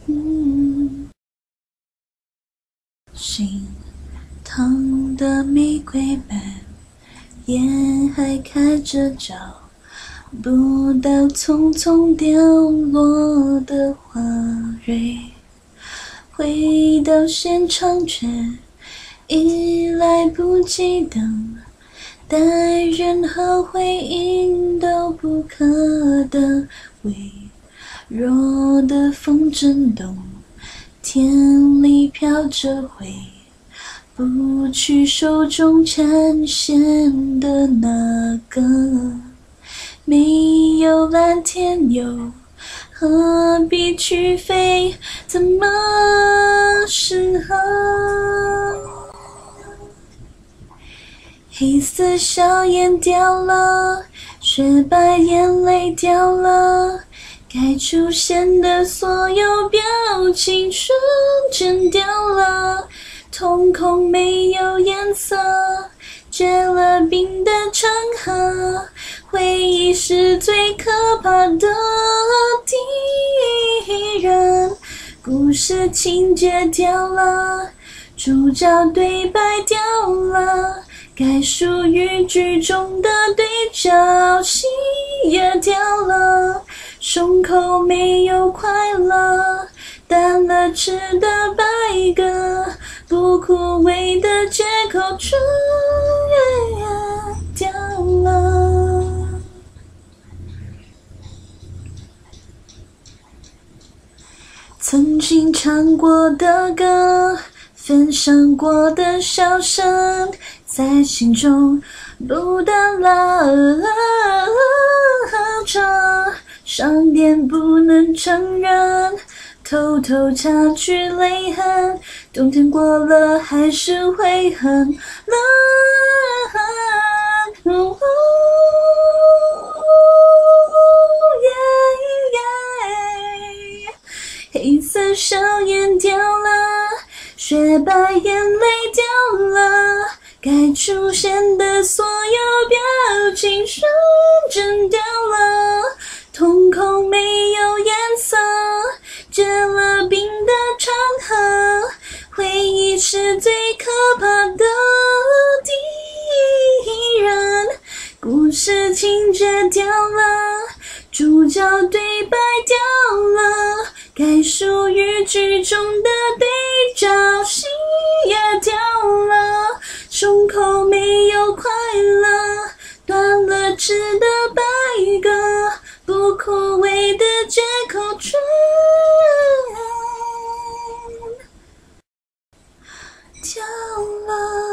心疼的玫瑰瓣，沿海开着找不到匆匆掉落的花蕊，回到现场却已来不及等待，任何回应都不可的微弱的风震动，天里飘着灰，不去手中缠线的那个，没有蓝天又何必去飞，怎么适合？黑色笑颜掉了，雪白眼泪掉了，该出现的所有表情瞬间掉了，瞳孔没有颜色，结了冰的长河，回忆是最可怕的敌人，故事情节掉了，主角对白掉了，该属于剧中的对角戏也掉了，胸口没有快乐，淡了吃的白鸽，不枯萎的借口终于掉了。曾经唱过的歌，分享过的笑声，在心中不断拉扯，伤点不能承认，偷偷擦去泪痕，冬天过了还是会很冷。黑色笑颜掉了，雪白眼泪掉了，该出现的所有表情瞬间掉了，瞳孔没有颜色，结了冰的长河，回忆是最可怕的敌人，故事情节掉了，主角对白掉了，该属于剧中的对角戏也掉了，胸口没有快乐，断了翅的白鸽，不枯萎的借口终于掉了。